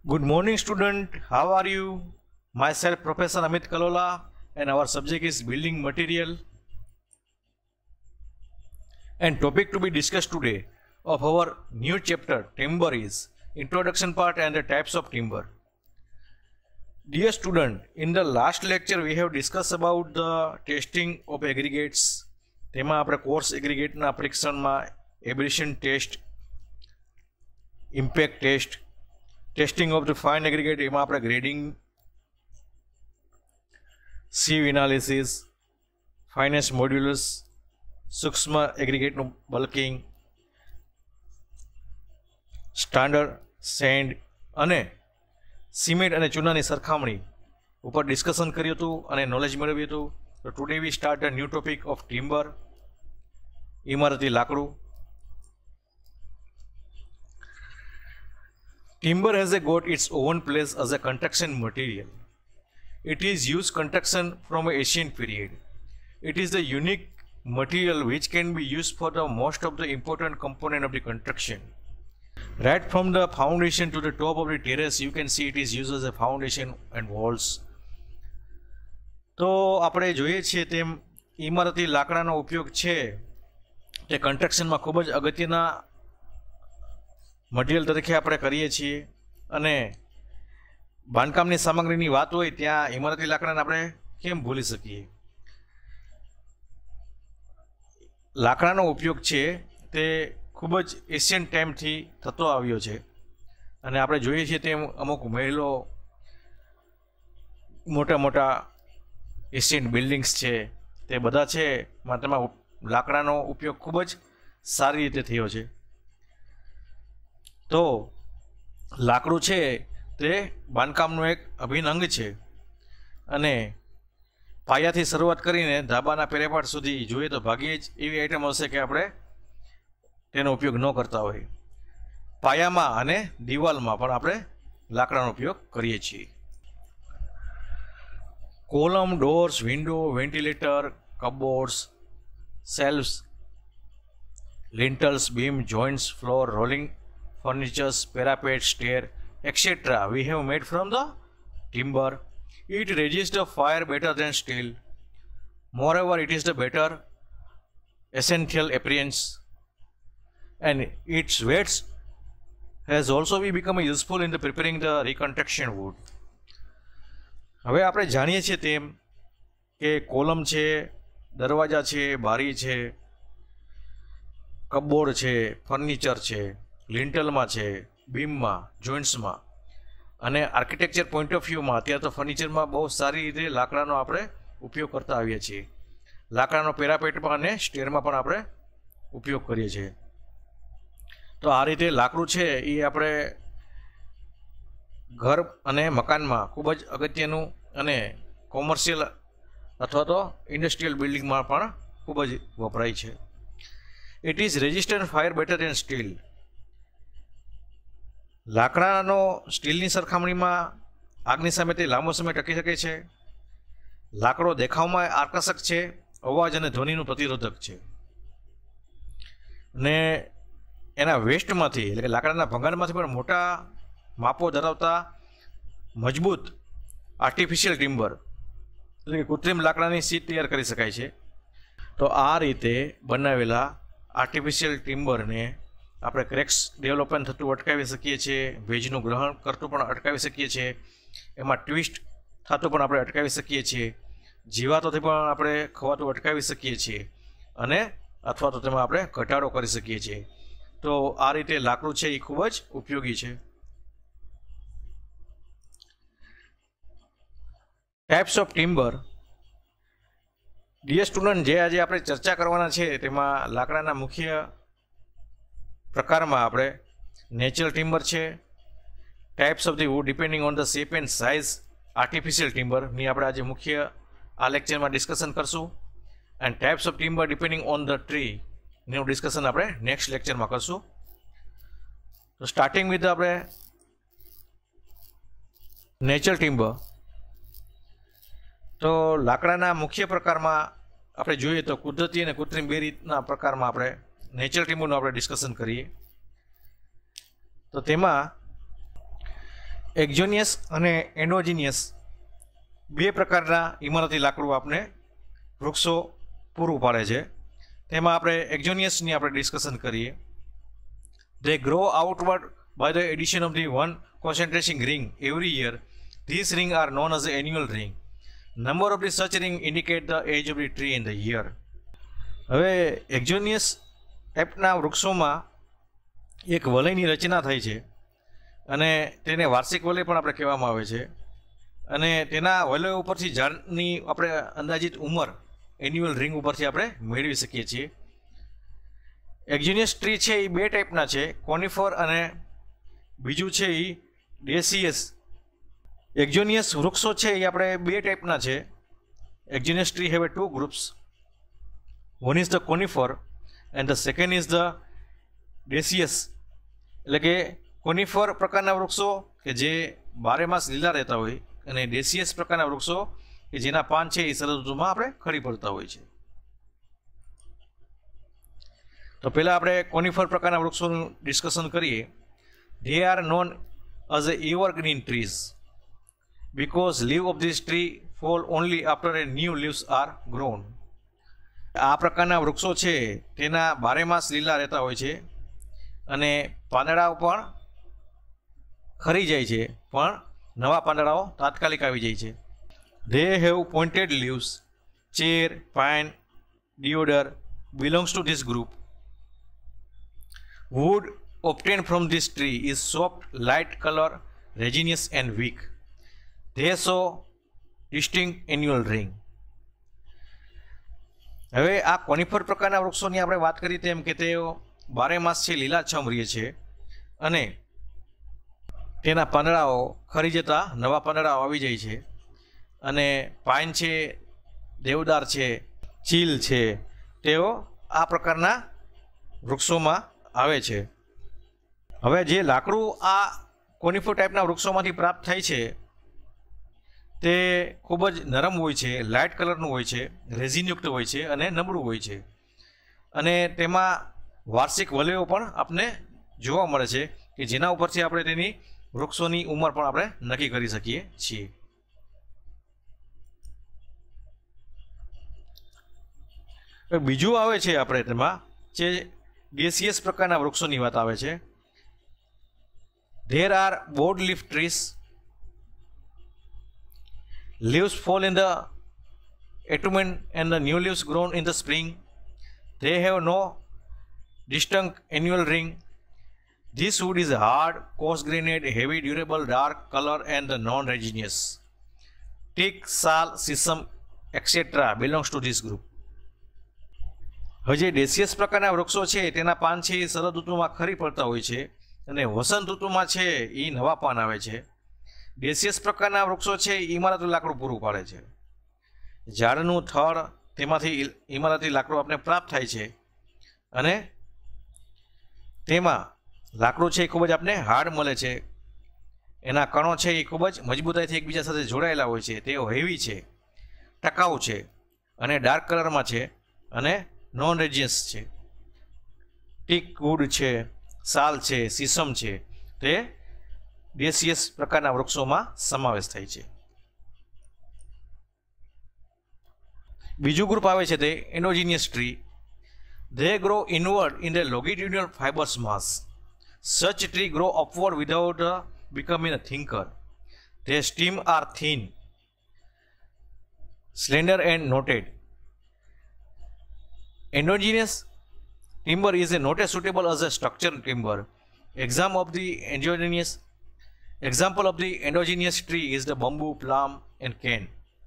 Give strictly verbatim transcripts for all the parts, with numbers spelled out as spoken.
Good morning, student. How are you? Myself, Professor Amit Kalola, and our subject is building material. And topic to be discussed today of our new chapter, timber, is introduction part and the types of timber. Dear student, in the last lecture we have discussed about the testing of aggregates. તેમાં આપણે coarse એગ્રીગેટના પરીક્ષણમાં abrasion test, impact test, testing of the fine aggregate, એમાં આપણે grading, sieve analysis, fineness modulus, સૂક્ષ્મ એગ્રીગેટનું bulking, standard sand અને cement અને ચૂનાની સરખામણી ઉપર ડિસ્કશન કર્યું હતું અને નોલેજ મેળવ્યું હતું. So today we start a new topic of timber, ઇમારતી લાકડું. Timber has a got its own place as a construction material. It is used construction from a ancient period. It is the unique material which can be used for the most of the important component of the construction. Right from the foundation to the top of the terrace, you can see it is used as a foundation and walls. તો આપણે જોઈએ છીએ તેમ ઇમારતી લાકડાનો ઉપયોગ છે તે કન્સ્ટ્રક્શનમાં ખૂબ જ અગત્યના મટીરિયલ તરીકે આપણે કરીએ છીએ અને બાંધકામની સામગ્રીની વાત હોય ત્યાં ઇમારતી લાકડાને આપણે કેમ ભૂલી શકીએ. લાકડાનો ઉપયોગ છે તે ખૂબ જ એશિયન ટાઈમથી થતો આવ્યો છે અને આપણે જોઈએ છીએ તેમ અમુક મહેલો, મોટા મોટા એશિયન બિલ્ડિંગ્સ છે તે બધા છે તેમાં લાકડાનો ઉપયોગ ખૂબ જ સારી રીતે થયો છે. તો લાકડું છે તે બાંધકામનું એક અભિન્ન અંગ છે અને પાયાથી શરૂઆત કરીને ધાબાના પેરેપાટ સુધી જોઈએ તો ભાગ્યે જ એવી આઈટમ હશે કે આપણે તેનો ઉપયોગ ન કરતા હોય. પાયામાં અને દિવાલમાં પણ આપણે લાકડાનો ઉપયોગ કરીએ છીએ. Column, doors, window, ventilator, cupboards, shelves, lintels, beam, joints, floor, rolling furnitures, parapet, stair, et cetera we have made from the timber. It resists the fire better than steel. Moreover, it is the better essential appearance and its weight has also become useful in the preparing the reconstruction wood. હવે આપણે જાણીએ છીએ તેમ કે column છે, દરવાજા છે, બારી છે, કપબોર્ડ છે, ફર્નિચર છે, લિન્ટલમાં છે, બીમમાં, જોઇન્ટ્સમાં અને આર્કિટેક્ચર પોઈન્ટ ઓફ વ્યૂમાં અત્યારે તો ફર્નિચરમાં બહુ સારી રીતે લાકડાનો આપણે ઉપયોગ કરતા આવીએ છીએ. લાકડાનો પેરાપેટમાં અને સ્ટેરમાં પણ આપણે ઉપયોગ કરીએ છીએ. તો આ રીતે લાકડું છે એ આપણે ઘર અને મકાનમાં ખૂબ જ અગત્યનું અને કોમર્શિયલ અથવા તો ઇન્ડસ્ટ્રીયલ બિલ્ડિંગમાં પણ ખૂબ જ વપરાય છે. It is resistant fire better than steel. લાકડાનો સ્ટીલની સરખામણીમાં આગની સામે તે લાંબો સમય ટકી શકે છે. લાકડો દેખાવમાં આકર્ષક છે, અવાજ અને ધ્વનિનું પ્રતિરોધક છે ને એના વેસ્ટમાંથી એટલે કે લાકડાના ભંગાણમાંથી પણ મોટા માપો ધરાવતા મજબૂત આર્ટિફિશિયલ ટિમ્બર એટલે કે કૃત્રિમ લાકડાની સીટ તૈયાર કરી શકાય છે. તો આ રીતે બનાવેલા આર્ટિફિશિયલ ટિમ્બરને આપણે ક્રેક્સ ડેવલપમેન્ટ થતું અટકાવી શકીએ છીએ, ભેજનું ગ્રહણ કરતું પણ અટકાવી શકીએ છીએ, એમાં ટ્વિસ્ટ થતું પણ આપણે અટકાવી શકીએ છીએ, જીવાતોથી પણ આપણે ખવાતું અટકાવી શકીએ છીએ અને અથવા તો તેમાં આપણે ઘટાડો કરી શકીએ છીએ. તો આ રીતે લાકડું છે એ ખૂબ જ ઉપયોગી છે. Types of timber. Dear student, જે આજે આપણે ચર્ચા કરવાના છે તેમાં લાકડાના મુખ્ય પ્રકારમાં આપણે નેચરલ ટિમ્બર છે, types of the wood depending on the shape and size, artificial ટિમ્બરની આપણે આજે મુખ્ય આ લેક્ચરમાં ડિસ્કશન કરશું and types of timber depending on the tree નું ડિસ્કશન આપણે નેક્સ્ટ લેક્ચરમાં કરશું. તો સ્ટાર્ટિંગ વિથ આપણે નેચરલ ટિમ્બર. તો લાકડાના મુખ્ય પ્રકારમાં આપણે જોઈએ તો કુદરતી અને કૃત્રિમ બે રીતના પ્રકારમાં આપણે નેચરલ ટિમ્બરનું આપણે ડિસ્કશન કરીએ. તો તેમાં એક્ઝોનિયસ અને એન્ડોજીનિયસ બે પ્રકારના ઇમારતી લાકડું આપણે વૃક્ષો પૂરું પાડે છે. તેમાં આપણે એક્ઝોનિયસની આપણે ડિસ્કશન કરીએ. They grow outward by the addition of the one concentrating ring every year. These rings are known as the annual ring. Number of the such ring indicate the age of the tree in the year. હવે એક્ઝોનિયસ ટાઈપના વૃક્ષોમાં એક વલયની રચના થાય છે અને તેને વાર્ષિક વલય પણ આપણે કહેવામાં આવે છે. અને તેના વલય ઉપરથી ઝાડની આપણે અંદાજિત ઉંમર એન્યુઅલ રિંગ ઉપરથી આપણે મેળવી શકીએ છીએ. એક્ઝોનિયસ ટ્રી છે એ બે ટાઈપના છે, કોનિફર અને બીજું છે એ ડેસિયસ. એક્ઝોનિયસ વૃક્ષો છે એ આપણે બે ટાઈપના છે. Exogenous tree have two groups. One is the conifer and the second is the deciduous. એટલે કે કોનિફર પ્રકારના વૃક્ષો કે જે બારે માસ લીલા રહેતા હોય અને ડેસિયસ પ્રકારના વૃક્ષો કે જેના પાન છે એ શરદ ઋતુમાં આપણે ખરી પડતા હોય છે. તો પહેલાં આપણે કોનિફર પ્રકારના વૃક્ષોનું ડિસ્કશન કરીએ. They are known as a evergreen trees because leave of this tree fall only after a new leaves are grown. આ પ્રકારના વૃક્ષો છે તેના બારે માસ લીલા રહેતા હોય છે અને પાંદડાઓ પણ ખરી જાય છે, પણ નવા પાંદડાઓ તાત્કાલિક આવી જાય છે. They have pointed leaves. Chir, pine, deodar belongs to this group. Wood obtained from this tree is soft, light color, resinous and weak. They show distinct annual ring. હવે આ કોનિફર પ્રકારના વૃક્ષોની આપણે વાત કરી તેમ કે તેઓ બારે માસ છે લીલાછમ રહે છે અને તેના પાંદડાઓ ખરી જતા નવા પાંદડાઓ આવી જાય છે. અને પાઇન છે, દેવદાર છે, ચીલ છે, તેઓ આ પ્રકારના વૃક્ષોમાં આવે છે. હવે જે લાકડું આ કોનિફર ટાઈપના વૃક્ષોમાંથી પ્રાપ્ત થાય છે તે ખૂબ જ નરમ હોય છે, લાઇટ કલરનું હોય છે, રેઝિનયુક્ત હોય છે અને નબળું હોય છે. અને તેમાં વાર્ષિક વલયો પણ આપને જોવા મળે છે કે જેના ઉપરથી આપણે તેની વૃક્ષોની ઉંમર પણ આપણે નક્કી કરી શકીએ છીએ. બીજું આવે છે આપણે તેમાં જે ડેસિયસ પ્રકારના વૃક્ષોની વાત આવે છે. There are broad leaf trees. Leaves fall in the autumn and the new leaves grown in the spring. They have no distinct annual ring. This wood is hard, coarse-grained, heavy, durable, dark color and non-resinous. Teak, sal, sisam, et cetera belongs to this group. હવે જે ડેસિયસ પ્રકારના વૃક્ષો છે તેના પાન છે એ શરદ ઋતુમાં ખરી પડતા હોય છે અને વસંત ઋતુમાં છે એ નવા પાન આવે છે. ડેસિયસ પ્રકારના વૃક્ષો છે એ ઇમારતી લાકડું પૂરું પાડે છે. ઝાડનું થડ તેમાંથી ઇમારતી લાકડું આપણે પ્રાપ્ત થાય છે અને તેમાં લાકડું છે એ ખૂબ જ આપણે હાર્ડ મળે છે. એના કણો છે એ ખૂબ જ મજબૂતાઈથી એકબીજા સાથે જોડાયેલા હોય છે. તેઓ હેવી છે, ટકાઉ છે અને ડાર્ક કલરમાં છે અને નોન રેજિયસ છે. ટીક વુડ છે, સાલ છે, સીસમ છે, તે ડેસિયસ પ્રકારના વૃક્ષોમાં સમાવેશ થાય છે. બીજું ગ્રુપ આવે છે તે endogenous tree. They grow inward in the longitudinal fibres mass. Such tree grow upward without becoming a thinker. Their stem are thin, slender and knotted. Endogenous timber is a not as suitable as a structural timber. Example of the endogenous example of the endogenous tree is the bamboo, plum and cane.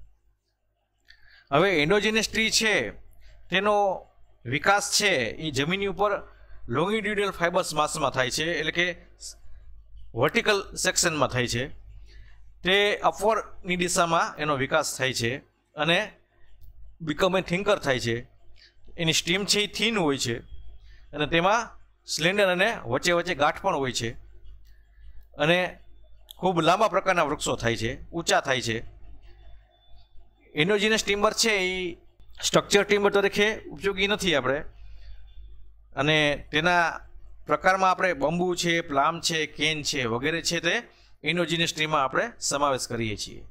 હવે એન્ડોજીનિયસ tree છે તેનો વિકાસ છે એ જમીનની ઉપર લોંગિટ્યુડિનલ fibres માસમાં થાય છે, એટલે કે વર્ટિકલ સેક્શનમાં થાય છે. તે અપવર્ડની દિશામાં એનો વિકાસ થાય છે અને બીકમ એ થિંકર થાય છે. એની સ્ટીમ છે એ થીન હોય છે અને તેમાં સ્લેન્ડર અને વચ્ચે વચ્ચે ગાંઠ પણ હોય છે અને ખૂબ લાંબા પ્રકારના વૃક્ષો થાય છે, ઊંચા થાય છે. એન્ડોજીનિયસ ટિમ્બર છે એ સ્ટ્રક્ચર ટિમ્બર તરીકે ઉપયોગી નથી આપણે, અને તેના પ્રકારમાં આપણે બંબુ છે, પ્લામ છે, કેન છે વગેરે છે તે ઇનોજીનિયસ ટ્રીમાં આપણે સમાવેશ કરીએ છીએ.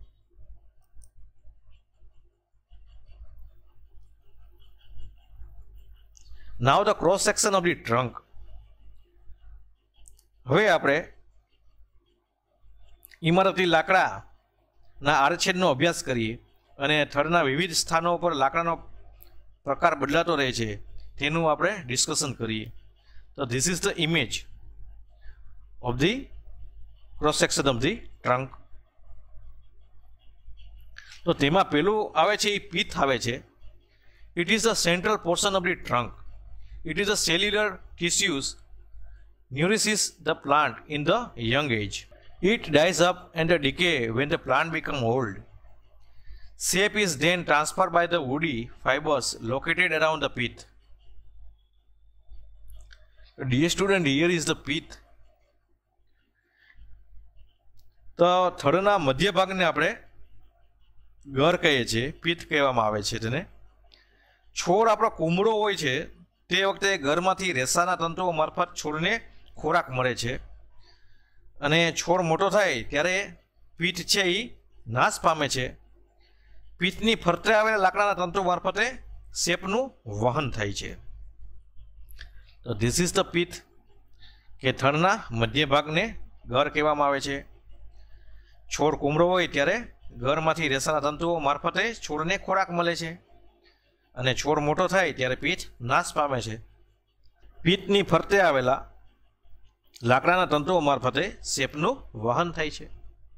Now the cross section of the trunk. હવે આપણે ઇમારતી લાકડાના આડછેદનો અભ્યાસ કરીએ અને થડના વિવિધ સ્થાનો પર લાકડાનો પ્રકાર બદલાતો રહે છે તેનું આપણે ડિસ્કશન કરીએ. તો this is the image of the cross section of the trunk. તો તેમાં પેલું આવે છે એ પિથ આવે છે. It is the central portion of the trunk. It is the cellular tissues nourishes the plant in the young age. It dies up and decay when the plant becomes old. Shape is then transferred by the woody fibers located around the pith. Dear student, here is the pith. તો થડના મધ્ય ભાગને આપણે ગર કહીએ છીએ, પિત્ત કહેવામાં આવે છે તેને. છોડ આપણો કુમળો હોય છે તે વખતે ગરમાંથી રેસાના તંતુઓ મારફત છોડને ખોરાક મળે છે અને છોડ મોટો થાય ત્યારે પીઠ છે એ નાશ પામે છે. પીઠની ફરતે આવેલા લાકડાના તંતુ મારફતે શેપનું વહન થાય છે. તો ધીસ ઇઝ ધ પીથ, કે થડના મધ્ય ભાગને ગર કહેવામાં આવે છે. છોડ કુમળો હોય ત્યારે ગરમાંથી રેસાના તંતુઓ મારફતે છોડને ખોરાક મળે છે અને છોડ મોટો થાય ત્યારે પીઠ નાશ પામે છે. પીઠની ફરતે આવેલા લાકડાના તંતુઓ મારફતે શેપનું વહન થાય છે.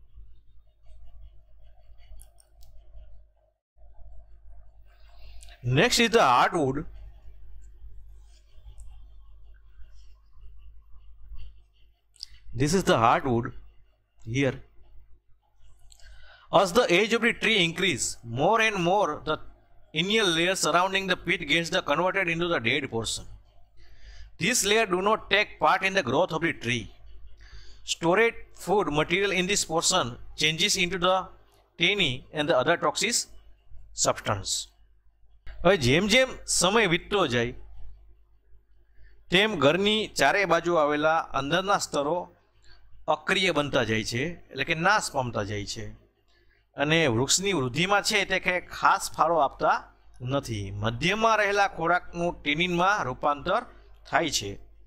Next is the hardwood. This is the hardwood here. As the age of the tree increase, more and more the inner layer surrounding the pith gets the converted into the dead portion. This layer do not take part in the growth of the tree. Stored food material in this portion changes into the tannin and the other toxic substance. હવે જેમ જેમ સમય વીતતો જાય તેમ ઘરની ચારે બાજુ આવેલા અંદરના સ્તરો અક્રિય બનતા જાય છે, એટલે કે નાશ પામતા જાય છે અને વૃક્ષની વૃદ્ધિમાં છે તે કંઈ ખાસ ફાળો આપતા નથી. મધ્યમાં રહેલા ખોરાકનું ટેનિનમાં રૂપાંતર થાય છે.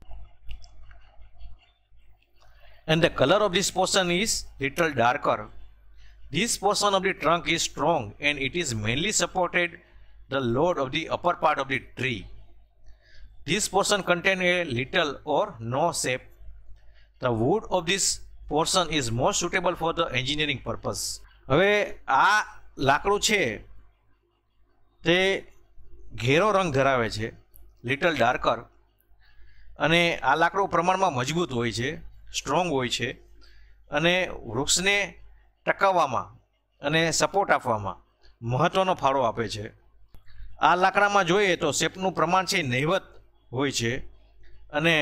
And the color of this portion is little darker. This portion of the trunk is strong and it is mainly supported the load of the upper part of the tree. This portion contains a little or no shape. The wood of this portion is more suitable for the engineering purpose. હવે આ લાકડું છે તે ઘેરો રંગ ધરાવે છે, little darker, અને આ લાકડું પ્રમાણમાં મજબૂત હોય છે, સ્ટ્રોંગ હોય છે અને વૃક્ષને ટકાવવામાં અને સપોર્ટ આપવામાં મહત્ત્વનો ફાળો આપે છે. આ લાકડામાં જોઈએ તો શેપનું પ્રમાણ છે નહિવત હોય છે અને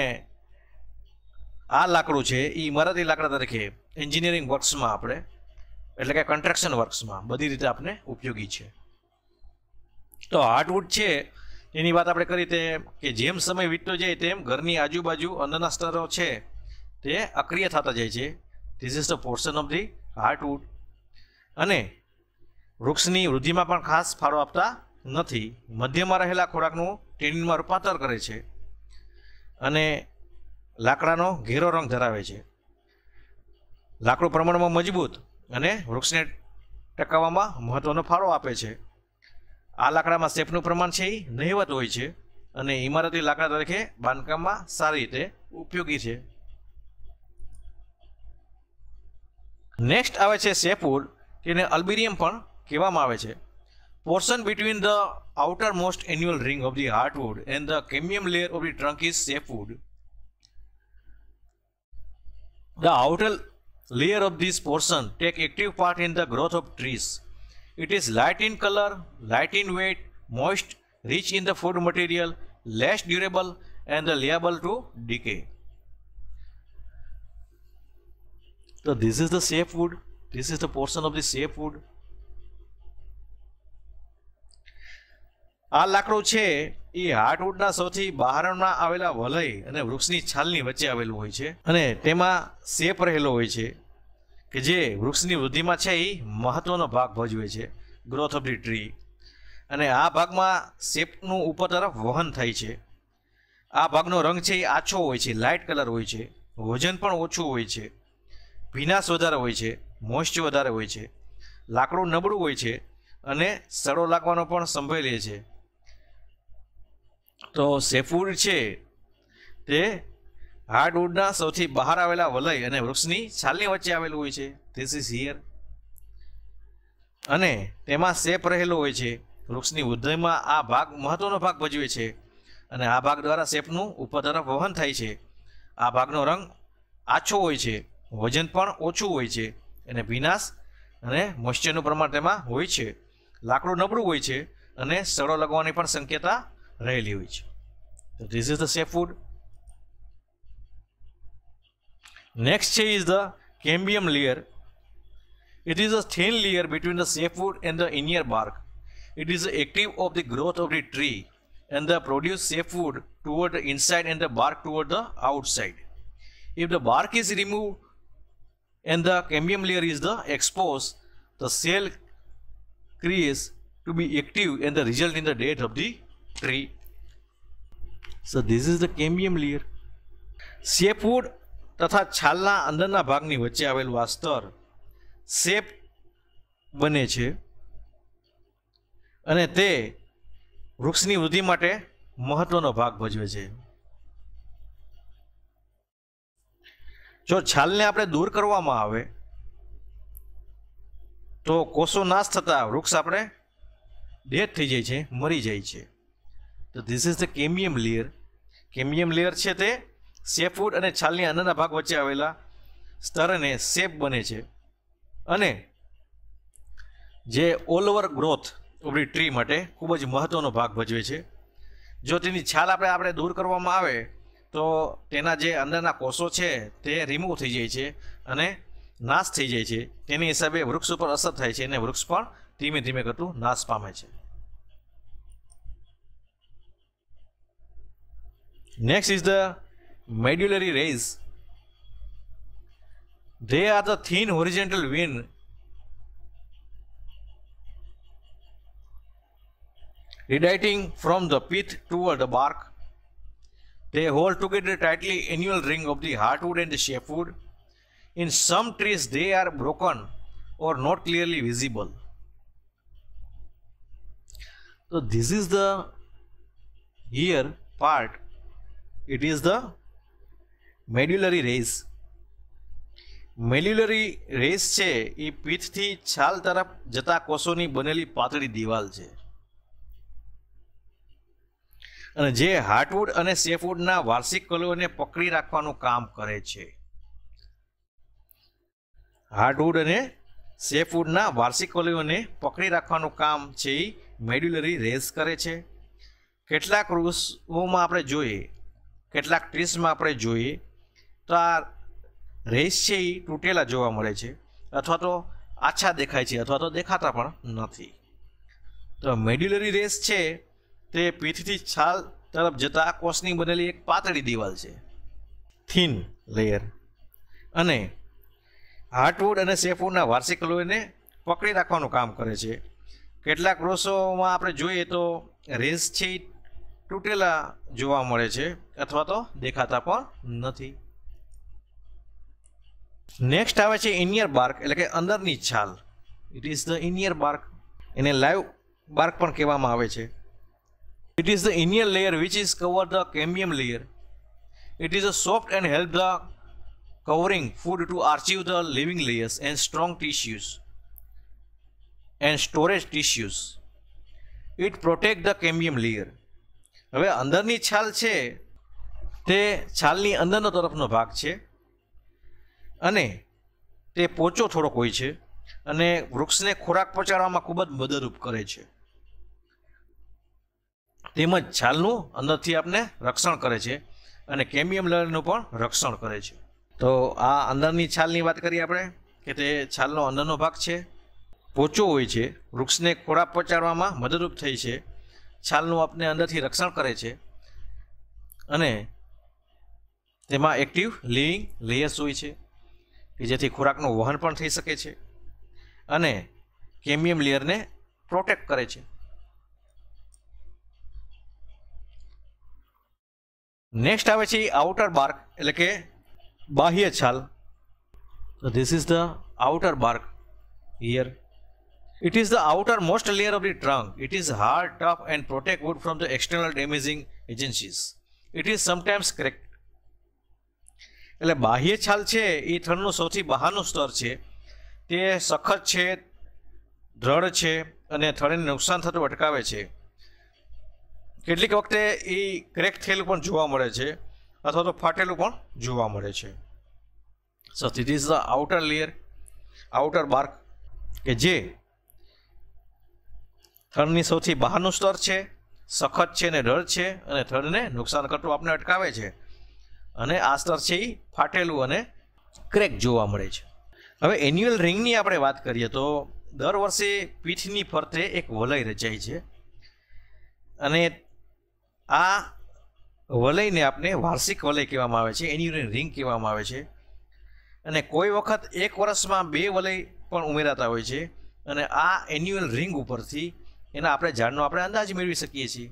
આ લાકડું છે એ ઇમારતી લાકડા તરીકે એન્જિનિયરિંગ વર્ક્સમાં આપણે, એટલે કે કન્સ્ટ્રક્શન વર્ક્સમાં બધી રીતે આપણે ઉપયોગી છે. તો હાર્ડવુડ છે એની વાત આપણે કરી તે કે જેમ સમય વીતતો જાય તેમ ઘરની આજુબાજુ અંદરના સ્તરો છે તે અક્રિય થતા જાય છે. This is the portion of the hardwood. અને વૃક્ષની વૃદ્ધિમાં પણ ખાસ ફાળો આપતા નથી. મધ્યમાં રહેલા ખોરાકનું ટેનિનમાં રૂપાંતર કરે છે અને લાકડાનો ઘેરો રંગ ધરાવે છે. લાકડું પ્રમાણમાં મજબૂત અને વૃક્ષને ટકાવવામાં મહત્ત્વનો ફાળો આપે છે. આ લાકડામાં શેપનું પ્રમાણ છે એ નહિવત હોય છે અને ઇમારતી લાકડા તરીકે બાંધકામમાં સારી રીતે ઉપયોગી છે. નેક્સ્ટ આવે છે સેપવુડ, તેને અલ્બિરિયમ પણ કહેવામાં આવે છે. Portion between the outermost annual ring of the hardwood and the cambium layer of the trunk is sapwood. The outer layer of this portion take active part in the growth of trees. It is light in color, light in weight, moist, rich in the food material, less durable and liable to decay. So this is the sapwood. This is the portion of the sapwood. આ લાકડું છે એ હાર્ડવુડના સૌથી બહારના આવેલા વલય અને વૃક્ષની છાલની વચ્ચે આવેલું હોય છે અને તેમાં શેપ રહેલો હોય છે કે જે વૃક્ષની વૃદ્ધિમાં છે એ મહત્વનો ભાગ ભજવે છે, ગ્રોથ ઓફ ધી ટ્રી. અને આ ભાગમાં સેપનું ઉપર તરફ વહન થાય છે. આ ભાગનો રંગ છે એ આછો હોય છે, લાઇટ કલર હોય છે, વજન પણ ઓછું હોય છે, ભીનાશ વધારે હોય છે, મોઇસ્ચર વધારે હોય છે, લાકડું નબળું હોય છે અને સડો લાગવાનો પણ સંભય રહે છે. તો સેપવુડ છે તે હાર્ડવુડના સૌથી બહાર આવેલા વલય અને વૃક્ષની છાલની વચ્ચે આવેલું હોય છે. This is here. અને તેમાં સેપ રહેલો હોય છે. વૃક્ષની વૃદ્ધિમાં આ ભાગ મહત્વનો ભાગ ભજવે છે અને આ ભાગ દ્વારા સેપનું ઉપર તરફ વહન થાય છે. આ ભાગનો રંગ આછો હોય છે, વજન પણ ઓછું હોય છે અને ભીનાશ અને મોઇસ્ચરનું પ્રમાણ તેમાં હોય છે, લાકડું નબળું હોય છે અને સડો લાગવાની પણ શક્યતા રહેલી હોય છે. તો this is the sapwood. Next છે is the cambium layer. It is a thin layer between the sapwood and the inner bark. It is active of the growth of the tree and the produce sapwood toward the inside and the bark toward the outside. If the bark is removed and the cambium layer is the exposed, the cell creates to be active and the result in the death of the tree. So this is the cambium layer. Sapwood તથા છાલના અંદરના ભાગની વચ્ચે આવેલું આ સ્તર shape બને છે અને તે વૃક્ષની વૃદ્ધિ માટે મહત્વનો ભાગ ભજવે છે. જો છાલને આપણે દૂર કરવામાં આવે તો કોષો નાશ થતા વૃક્ષ આપણે ડેથ થઈ જાય છે, મરી જાય છે. તો this is the cambium layer. Cambium layer છે તે સેપવુડ અને છાલની અંદરના ભાગ વચ્ચે આવેલા સ્તરને સેપ બને છે અને જે all over growth of the tree માટે ખૂબ જ મહત્વનો ભાગ ભજવે છે. જો તેની છાલ આપણે આપણે દૂર કરવામાં આવે તો તેના જે અંદરના કોષો છે તે રિમૂવ થઈ જાય છે અને નાશ થઈ જાય છે. તેની હિસાબે વૃક્ષ ઉપર અસર થાય છે અને વૃક્ષ પણ ધીમે ધીમે કરતું નાશ પામે છે. Next is the medullary rays. They are the thin horizontal vein radiating from the pith toward the bark. They hold together tightly annual ring of the hardwood and the sapwood. In some trees they are broken or not clearly visible. So this is the here part. It is the medullary rays. Medullary rays છે એ પીઠથી છાલ તરફ જતા કોષોની બનેલી પાતળી દિવાલ છે અને જે હાર્ટવુડ અને સેપવુડના વાર્ષિક કળીઓને પકડી રાખવાનું કામ કરે છે. હાર્ટવુડ અને સેપવુડના વાર્ષિક કળીઓને પકડી રાખવાનું કામ છે એ મેડ્યુલરી રેસ કરે છે. કેટલાક વૃક્ષોમાં આપણે જોઈએ, કેટલાક ટ્રીસમાં આપણે જોઈએ તો આ રેસ છે એ તૂટેલા જોવા મળે છે અથવા તો આછા દેખાય છે અથવા તો દેખાતા પણ નથી. તો મેડ્યુલરી રેસ છે તે પીઠથી છાલ તરફ જતા કોષની બનેલી એક પાતળી દિવાલ છે, થીન લેયર, અને હાર્ટવુડ અને સેપવુડના વાર્ષિક કળીઓને પકડી રાખવાનું કામ કરે છે. કેટલાક વૃક્ષોમાં આપણે જોઈએ તો રેસ છે એ તૂટેલા જોવા મળે છે અથવા તો દેખાતા પણ નથી. નેક્સ્ટ આવે છે ઇનિયર બાર્ક, એટલે કે અંદરની છાલ. It is the inner bark. એને લાઈવ બાર્ક પણ કહેવામાં આવે છે. It is the inner layer which is cover the cambium layer. It is a soft and help the covering food to archive the living layers and strong tissues and storage tissues. It protect the cambium layer. હવે અંદરની છાલ છે તે છાલની અંદરનો તરફનો ભાગ છે અને તે પોચો થોડોક હોય છે અને વૃક્ષને ખોરાક પહોંચાડવામાં ખૂબ જ મદદરૂપ કરે છે. તેમજ છાલનું અંદરથી આપણે રક્ષણ કરે છે અને કેમ્બિયમ લેયરનું પણ રક્ષણ કરે છે. તો આ અંદરની છાલની વાત કરીએ આપણે કે તે છાલનો અંદરનો ભાગ છે, પોચો હોય છે, વૃક્ષને ખોરાક પહોંચાડવામાં મદદરૂપ થઈ છે, છાલનું આપણે અંદરથી રક્ષણ કરે છે અને તેમાં એક્ટિવ લિવિંગ લેયર્સ હોય છે. કે જેથી ખોરાકનું વહન પણ થઈ શકે છે અને કેમ્બિયમ લેયરને પ્રોટેક્ટ કરે છે. નેક્સ્ટ આવે છે આઉટર બાર્ક એટલે કે બાહ્ય છાલ. So this is the outer bark here. It is the outermost layer of the trunk. It is hard, tough and protect wood from the external damaging agencies. It is sometimes cracked. એટલે બાહ્ય છાલ છે એ થડનું સૌથી બહારનું સ્તર છે. તે સખત છે, દ્રઢ છે અને થડને નુકસાન થતું અટકાવે છે. કેટલીક વખતે એ ક્રેક થયેલું પણ જોવા મળે છે અથવા તો ફાટેલું પણ જોવા મળે છે. So this is the outer layer, outer bark કે જે થડની સૌથી બહારનું સ્તર છે, સખત છે ને દ્રઢ છે અને થડને નુકસાન કરતું આપણે અટકાવે છે. અને આ સ્તર છે એ ફાટેલું અને ક્રેક જોવા મળે છે. હવે એન્યુઅલ રિંગની આપણે વાત કરીએ તો દર વર્ષે પીઠની ફરતે એક વલય રચાય છે અને આ વલયને આપણે વાર્ષિક વલય કહેવામાં આવે છે, એન્યુઅલ રિંગ કહેવામાં આવે છે. અને કોઈ વખત એક વર્ષમાં બે વલય પણ ઉમેરાતા હોય છે અને આ એન્યુઅલ રિંગ ઉપરથી એના આપણે ઝાડનો આપણે અંદાજ મેળવી શકીએ છીએ.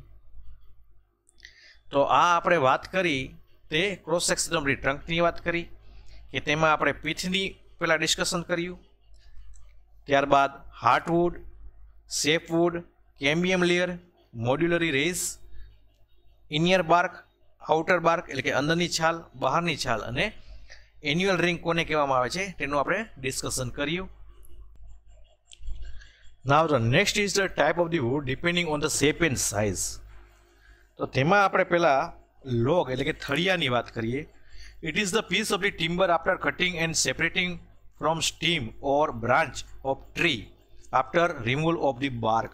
તો આ આપણે વાત કરી તે ક્રોસ સેક્શન ઓફ ધી ટ્રંકની વાત કરી કે તેમાં આપણે પીઠની પહેલાં ડિસ્કશન કર્યું, ત્યારબાદ heartwood, sapwood, cambium layer, medullary rays, inner bark, outer bark એટલે કે અંદરની છાલ, બહારની છાલ અને એન્યુઅલ રિંગ કોને કહેવામાં આવે છે તેનું આપણે ડિસ્કશન કર્યું. Now the next is the type of the wood depending on the shape and size. તો તેમાં આપણે પહેલાં લોગ એટલે કે થળિયાની વાત કરીએ. It is the piece of the timber after cutting and separating from stem or branch of tree after removal of the bark.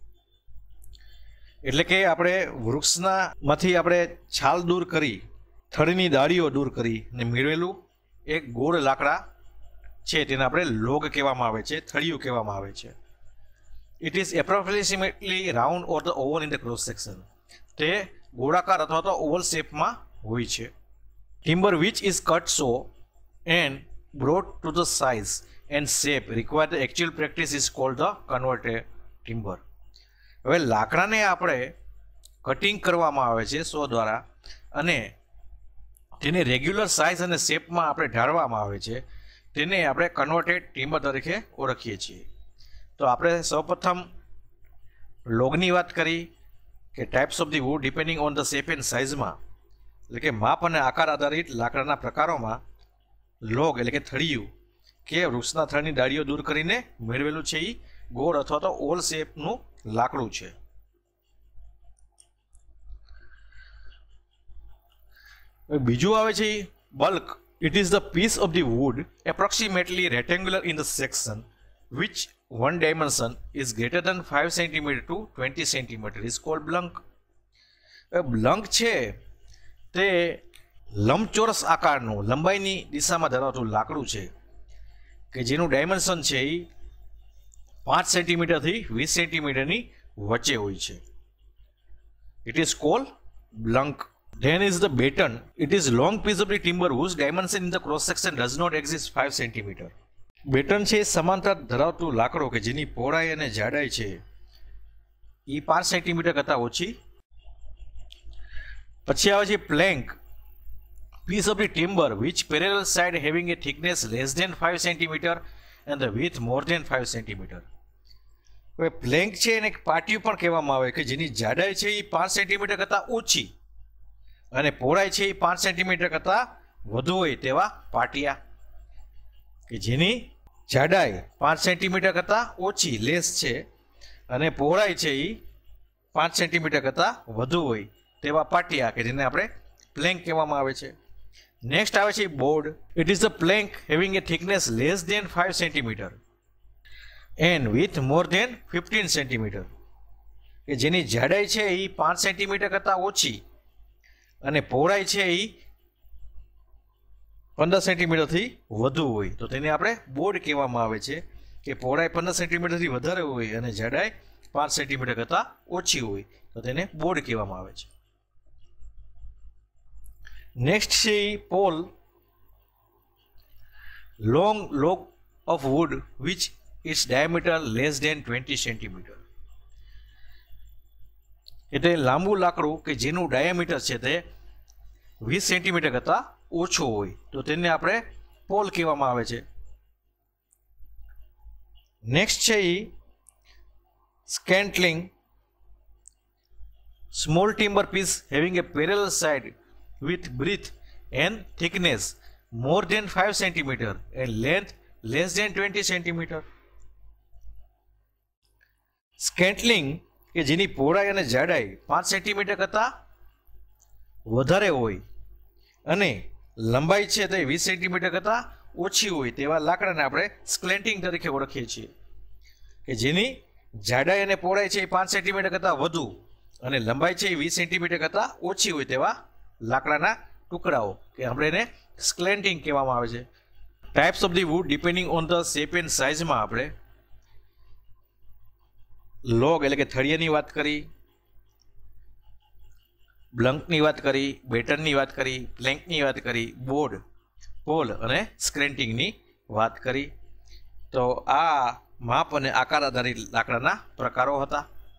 એટલે કે આપણે વૃક્ષના માંથી આપણે છાલ દૂર કરી, થડની ડાળીઓ દૂર કરી ને મેળવેલું એક ગોળ લાકડા છે તેને આપણે લોગ કહેવામાં આવે છે, થળિયું કહેવામાં આવે છે. It is approximately round or the oval in the cross section. તે ગોળાકાર અથવા તો ઓવલ શેપમાં હોય છે. Timber which is cut saw and brought to the size and shape require the actual practice is called the converted timber. હવે લાકડાને આપણે કટિંગ કરવામાં આવે છે સો દ્વારા અને તેને રેગ્યુલર સાઇઝ અને શેપમાં આપણે ઢાળવામાં આવે છે, તેને આપણે કન્વર્ટેડ ટિમ્બર તરીકે ઓળખીએ છીએ. તો આપણે સૌપ્રથમ લોગની વાત કરી કે types of the wood depending on the shape and સાઇઝમાં એટલે કે માપ અને આકાર આધારિત લાકડાના પ્રકારોમાં લોગ એટલે કે થળિયું કે વૃક્ષના થડની ડાળીઓ દૂર કરીને મેળવેલું છે એ ગોળ અથવા તો ઓલ શેપનું લાકડું છે. બીજું આવે છે baulk. It is the piece of the wood approximately rectangular in the section which one dimension is greater than five centimetre to twenty centimetre is called baulk. Baulk છે તે લંબચોરસ આકારનું લંબાઈની દિશામાં ધરાવતું લાકડું છે કે જેનું ડાયમેન્શન છે એ પાંચ સેન્ટીમીટરથી વીસ સેન્ટીમીટરની વચ્ચે હોય છે. It is called baulk. Then is the batten. It is long piece of the timber whose dimension in the cross section does not exist five centimeter. Batten છે સમાંતર ધરાવતું લાકડું કે જેની પહોળાઈ અને જાડાઈ છે એ પાંચ સેન્ટીમીટર કરતાં ઓછી. પછી આવે છે plank. Piece of the timber which parallel side having a thickness less than five centimetre and the width more than five centimetre. હવે પ્લેન્ક છે એને પાટિયું પણ કહેવામાં આવે કે જેની જાડાઈ છે એ પાંચ સેન્ટીમીટર કરતાં ઓછી અને પહોળાઈ છે એ પાંચ સેન્ટીમીટર કરતાં વધુ હોય તેવા પાટિયા કે જેની જાડાઈ પાંચ સેન્ટીમીટર કરતાં ઓછી લેસ છે અને પહોળાઈ છે એ પાંચ સેન્ટીમીટર કરતાં વધુ હોય તેવા પાટિયા કે જેને આપણે પ્લેન્ક કહેવામાં આવે છે. નેક્સ્ટ આવે છે board. It is the plank having a thickness less than five centimetre and with more than fifteen centimetre કે જેની જાડાઈ છે એ પાંચ સેન્ટીમીટર કરતાં ઓછી અને પહોળાઈ છે એ પંદર સેન્ટીમીટરથી વધુ હોય તો તેને આપણે બોર્ડ કહેવામાં આવે છે કે પહોળાઈ પંદર સેન્ટીમીટરથી વધારે હોય અને જાડાઈ પાંચ સેન્ટીમીટર કરતાં ઓછી હોય તો તેને બોર્ડ કહેવામાં આવે છે. નેક્સ્ટ છે pole. long log of wood which its diameter less than twenty centimeter. એટલે લાંબુ લાકડું કે જેનું ડાયામીટર છે તે વીસ સેન્ટીમીટર કરતાં ઓછું હોય તો તેને આપણે પોલ કહેવામાં આવે છે. નેક્સ્ટ છે એ scantling. Small timber piece having a parallel side with breadth and thickness more than five centimeter and length less than twenty centimeter. Scantling કે જેની પહોળાઈ અને જાડાઈ પાંચ સેન્ટીમીટર કરતાં વધારે હોય અને લંબાઈ છે તે વીસ સેન્ટીમીટર કરતાં ઓછી હોય તેવા લાકડાને આપણે સ્ક્લેન્ટિંગ તરીકે ઓળખીએ છીએ, કે જેની જાડાઈ અને પહોળાઈ છે એ પાંચ સેન્ટીમીટર કરતાં વધુ અને લંબાઈ છે એ વીસ સેન્ટીમીટર કરતાં ઓછી હોય તેવા લાકડાના ટુકડાઓ કે આપણે એને સ્ક્લેન્ટિંગ કહેવામાં આવે છે. Types of the wood depending on the shape and સાઇઝમાં આપણે લોગ એટલે કે થળિયાની વાત કરી, બ્લંકની વાત કરી, બેટનની વાત કરી, પ્લેન્કની વાત કરી, બોર્ડ, પોલ અને સ્ક્લેન્ટિંગની વાત કરી. તો આ માપ અને આકાર આધારિત લાકડાના પ્રકારો હતા.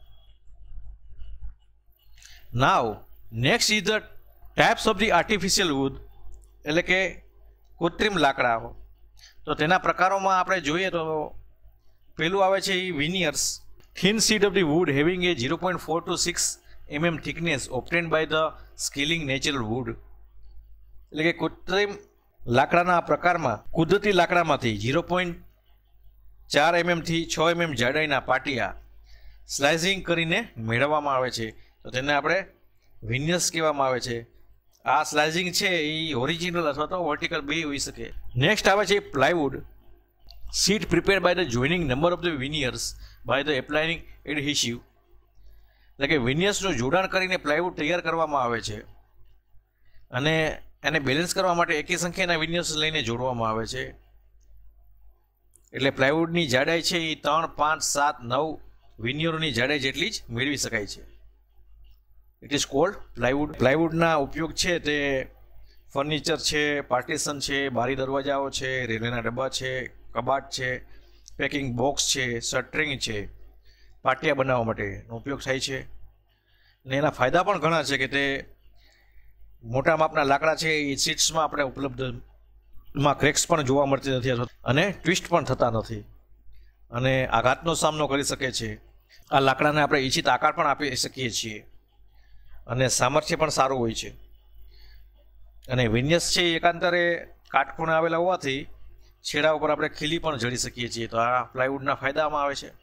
Now next is the types of the artificial wood એટલે કે કૃત્રિમ લાકડાઓ. તો તેના પ્રકારોમાં આપણે જોઈએ તો પેલું આવે છે એ veneers. Thin sheet of the wood having a zero point four to six mm thickness obtained by the scaling natural wood. એટલે કે કૃત્રિમ લાકડાના પ્રકારમાં કુદરતી લાકડામાંથી ઝીરો પોઈન્ટ ચાર એમએમથી છ એમએમ જાડાઈના પાટિયા સ્લાઇસિંગ કરીને મેળવવામાં આવે છે. તો તેને આપણે વિનિયર્સ કહેવામાં આવે છે. આ સ્લાઇસિંગ છે એ ઓરિજિનલ અથવા તો વર્ટિકલ બે હોઈ શકે. નેક્સ્ટ આવે છે plywood. Sheet prepare by the joining number of the veneers by the applying adhesive. એટલે કે વિનિયર્સનું જોડાણ કરીને પ્લાયવુડ તૈયાર કરવામાં આવે છે અને એને બેલેન્સ કરવા માટે એકી સંખ્યાના વિનિયર્સ લઈને જોડવામાં આવે છે. એટલે પ્લાયવુડની જાડાઈ છે એ ત્રણ પાંચ સાત નવ વિનિયરોની જાડાઈ જેટલી જ મેળવી શકાય છે. It is called plywood. પ્લાયવુડના ઉપયોગ છે તે ફર્નિચર છે, પાર્ટીશન છે, બારી દરવાજાઓ છે, રેલવેના ડબ્બા છે, કબાટ છે, પેકિંગ બોક્સ છે, શટરિંગ છે, પાટિયા બનાવવા માટેનો ઉપયોગ થાય છે. ને એના ફાયદા પણ ઘણા છે કે તે મોટા માપના લાકડા છે એ શીટ્સમાં આપણે ઉપલબ્ધમાં ક્રેક્સ પણ જોવા મળતી નથી અને ટ્વિસ્ટ પણ થતા નથી અને આઘાતનો સામનો કરી શકે છે. આ લાકડાને આપણે ઈચ્છિત આકાર પણ આપી શકીએ છીએ અને સામર્થ્ય પણ સારું હોય છે. અને વિન્યસ છે એકાંતરે કાટખૂણે આવેલા હોવાથી છેડા ઉપર આપણે ખીલી પણ જડી શકીએ છીએ. તો આ પ્લાયવુડના ફાયદામાં આવે છે.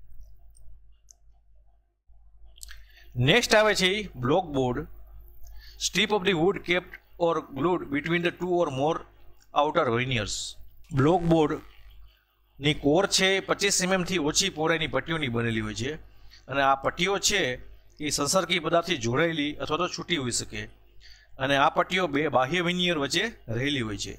નેક્સ્ટ આવે છે block board. Strip of the wood kept or glued between the two or more outer veneers. Block બોર્ડની કોર છે પચીસ એમએમથી ઓછી પહોળાઈની પટ્ટીઓની બનેલી હોય છે અને આ પટ્ટીઓ છે એ સંસર્ગી પદાર્થથી જોડાયેલી અથવા તો છૂટી હોઈ શકે અને આ પટ્ટીઓ બે બાહ્ય વિનિયર વચ્ચે રહેલી હોય છે.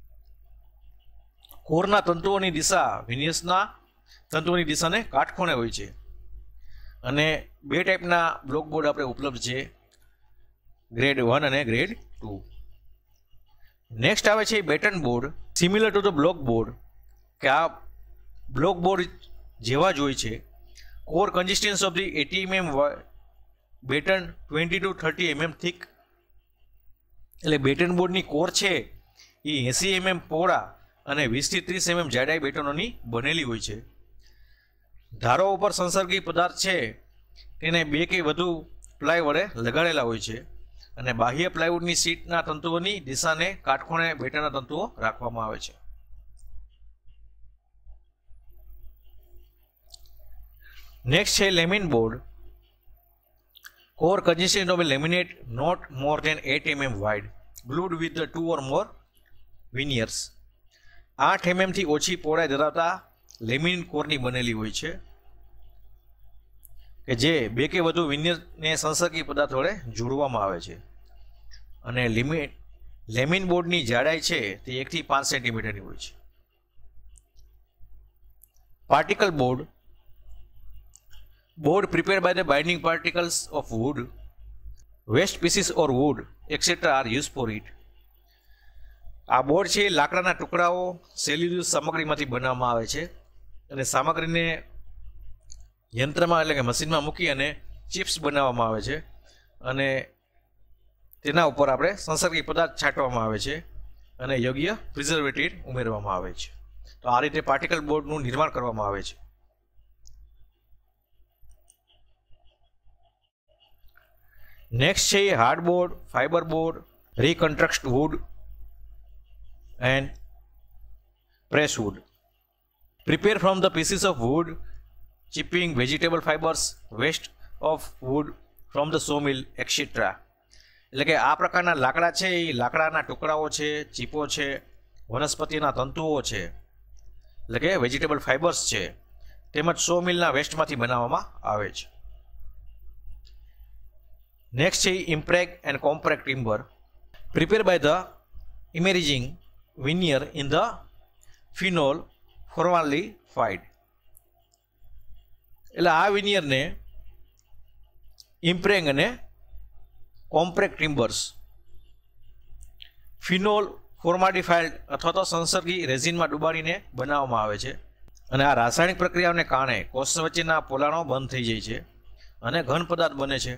કોરના તંતુઓની દિશા વિનિયર્સના તંતુઓની દિશાને કાટખૂણે હોય છે અને બે ટાઈપના બ્લોક બોર્ડ આપણે ઉપલબ્ધ છે, ગ્રેડ વન અને ગ્રેડ ટુ. નેક્સ્ટ આવે છે batten board. Similar to the block board કે આ બ્લોક બોર્ડ જેવા જ હોય છે. Core consistence of the eighty mm batten twenty to thirty mm thick. એટલે બેટન બોર્ડની કોર છે એ એંસી એમએમ પહોળા અને વીસથી ત્રીસ એમએમ જાડાઈ બેટનોની બનેલી હોય છે. ધારો ઉપર સંસર્ગી પદાર્થ છે તેને બે કે વધુ પ્લાય વડે લગાડેલા હોય છે અને બાહ્ય પ્લાયવુડની શીટના તંતુઓની દિશાને કાટખૂણે બેટનના તંતુઓ રાખવામાં આવે છે. નેક્સ્ટ છે lamin board. Core consistent of laminate not more than eight mm wide glued with the two or more veneers. આઠ એમએમથી ઓછી પહોળાઈ ધરાવતા લેમિન કોરની બનેલી હોય છે કે જે બે કે વધુ વિનિયરને સંસર્ગી પદાર્થ વડે જોડવામાં આવે છે અને લિમિટ લેમિન બોર્ડની જાડાઈ છે તે એકથી પાંચ સેન્ટીમીટરની હોય છે. Particle board. Board prepared by the binding particles of wood, waste pieces or wood, et cetera are used for it. આ બોર્ડ છે એ લાકડાના ટુકડાઓ સેલ્યુલોઝ સામગ્રીમાંથી બનાવવામાં આવે છે અને સામગ્રીને યંત્રમાં એટલે કે મશીનમાં મૂકી અને ચિપ્સ બનાવવામાં આવે છે અને તેના ઉપર આપણે સંસર્ગી પદાર્થ છાંટવામાં આવે છે અને યોગ્ય પ્રિઝર્વેટિવ ઉમેરવામાં આવે છે. તો આ રીતે પાર્ટિકલ બોર્ડનું નિર્માણ કરવામાં આવે છે. નેક્સ્ટ છે hardboard, fibre board, reconstruct wood and press wood. Prepare from the pieces of wood, chipping vegetable fibers, waste of wood from the sawmill, et cetera. એટલે કે આ પ્રકારના લાકડા છે એ લાકડાના ટુકડાઓ છે, ચીપો છે, વનસ્પતિના તંતુઓ છે, એટલે કે વેજીટેબલ ફાઇબર્સ છે, તેમજ સો મિલના વેસ્ટમાંથી બનાવવામાં આવે છે. નેક્સ્ટ છે impreg and compreg timber. Prepare by the immersing veneer in the phenol formaldehyde. એટલે આ વિનિયરને ઇમ્પ્રેગ અને કોમ્પ્રેક્ટ ટિમ્બર્સ ફિનોલ ફોર્માલિફાઈડ અથવા તો સંસર્ગી રેઝિનમાં ડુબાડીને બનાવવામાં આવે છે અને આ રાસાયણિક પ્રક્રિયાઓને કારણે કોષ વચ્ચેના પોલાણો બંધ થઈ જાય છે અને ઘન પદાર્થ બને છે.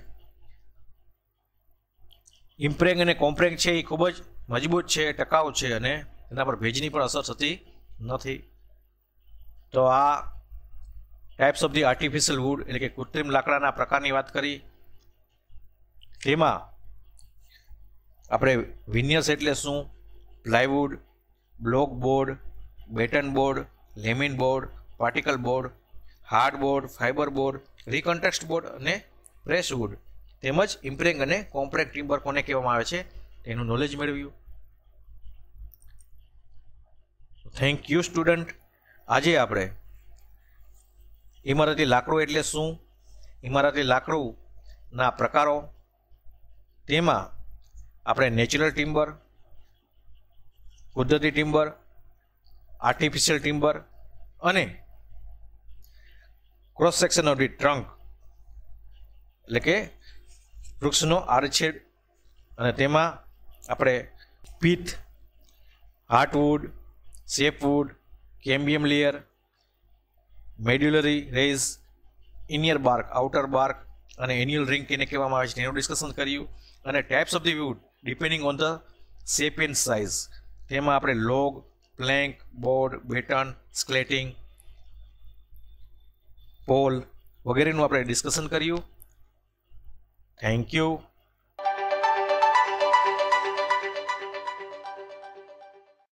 ઇમ્પ્રેગ અને કોમ્પ્રેગ છે એ ખૂબ જ મજબૂત છે, ટકાઉ છે અને એના પર ભેજની પણ અસર થતી નથી. તો આ types of the artificial wood એટલે કે કૃત્રિમ લાકડાના પ્રકારની વાત કરી. તેમાં આપણે વિનિયર્સ એટલે શું, plywood, block board, batten board, lamin board, particle board, hard board, fibre board, reconstruct board અને પ્રેસ વુડ તેમજ ઇમ્પ્રેગ અને કોમ્પ્રેક્ટ ટિમ્બર કોને કહેવામાં આવે છે તેનું નોલેજ મેળવ્યું. Thank you student. આજે આપણે ઇમારતી લાકડું એટલે શું, ઇમારતી લાકડુંના પ્રકારો, તેમાં આપણે નેચરલ ટિમ્બર, કુદરતી ટિમ્બર, આર્ટિફિશિયલ ટિમ્બર અને cross section of the trunk એટલે કે વૃક્ષનો આડછેદ અને તેમાં આપણે pith, heartwood, sapwood, cambium layer, medullary rays, inner bark, outer bark અને એન્યુઅલ રિંગ કેને કહેવામાં આવે છે તેનું ડિસ્કશન કર્યું. અને types of the wood depending on the shape and size, તેમાં આપણે log, plank, board, batten, scantling, pole વગેરેનું આપણે ડિસ્કશન કર્યું. Thank you.